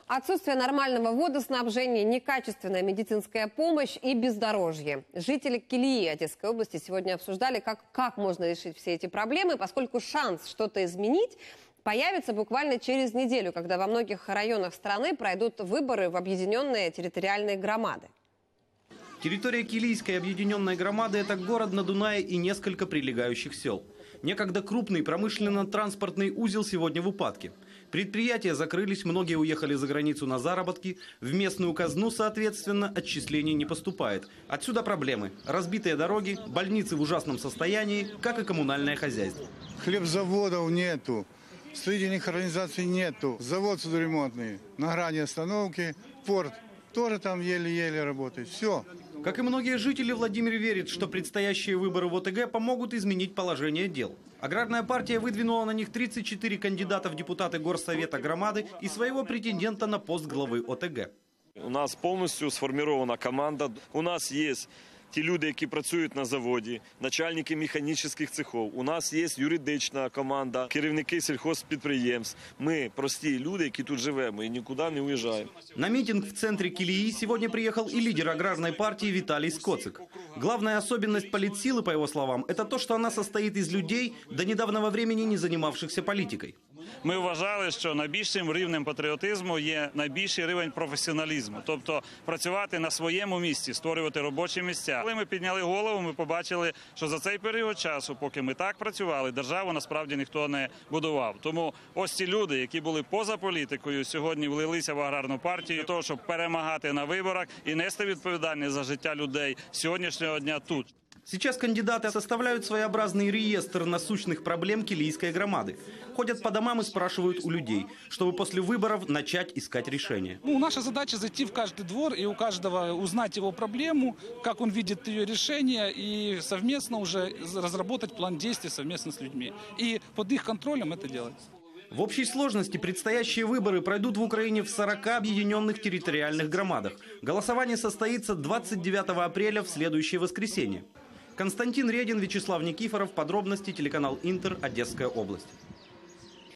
Отсутствие нормального водоснабжения, некачественная медицинская помощь и бездорожье. Жители Килии Одесской области сегодня обсуждали, как можно решить все эти проблемы, поскольку шанс что-то изменить появится буквально через неделю, когда во многих районах страны пройдут выборы в объединенные территориальные громады. Территория Килийской объединенной громады – это город на Дунае и несколько прилегающих сел. Некогда крупный промышленно-транспортный узел сегодня в упадке. Предприятия закрылись, многие уехали за границу на заработки. В местную казну, соответственно, отчислений не поступает. Отсюда проблемы. Разбитые дороги, больницы в ужасном состоянии, как и коммунальное хозяйство. Хлебзаводов нету, строительных организаций нету. Завод судоремонтный на грани остановки, порт тоже там еле-еле работает. Все. Как и многие жители, Владимир верит, что предстоящие выборы в ОТГ помогут изменить положение дел. Аграрная партия выдвинула на них 34 кандидата в депутаты Горсовета громады и своего претендента на пост главы ОТГ. У нас повністю сформирована команда. У нас є ті люди, які працюють на заводі, начальники механічних цехів. У нас є юридична команда, керівники сільхозпідприємств. Ми прості люди, які тут живемо і нікуди не уїжджаємо. На митинг в центре Килии сегодня приехал и лидер аграрной партии Виталий Скоцик. Главная особенность политсилы, по его словам, это то, что она состоит из людей, до недавнего времени не занимавшихся политикой. Ми вважали, що найбільшим рівнем патріотизму є найбільший рівень професіоналізму. Тобто працювати на своєму місці, створювати робочі місця. Коли ми підняли голову, ми побачили, що за цей період часу, поки ми так працювали, державу насправді ніхто не будував. Тому ось ці люди, які були поза політикою, сьогодні влилися в аграрну партію для того, щоб перемагати на виборах і нести відповідальність за життя людей сьогоднішнього дня тут. Сейчас кандидаты составляют своеобразный реестр насущных проблем килийской громады. Ходят по домам и спрашивают у людей, чтобы после выборов начать искать решения. Наша задача зайти в каждый двор и у каждого узнать его проблему, как он видит ее решение, и совместно уже разработать план действий совместно с людьми. И под их контролем это делать. В общей сложности предстоящие выборы пройдут в Украине в 40 объединенных территориальных громадах. Голосование состоится 29 апреля в следующее воскресенье. Константин Редин, Вячеслав Никифоров. Подробности телеканал Интер, Одесская область.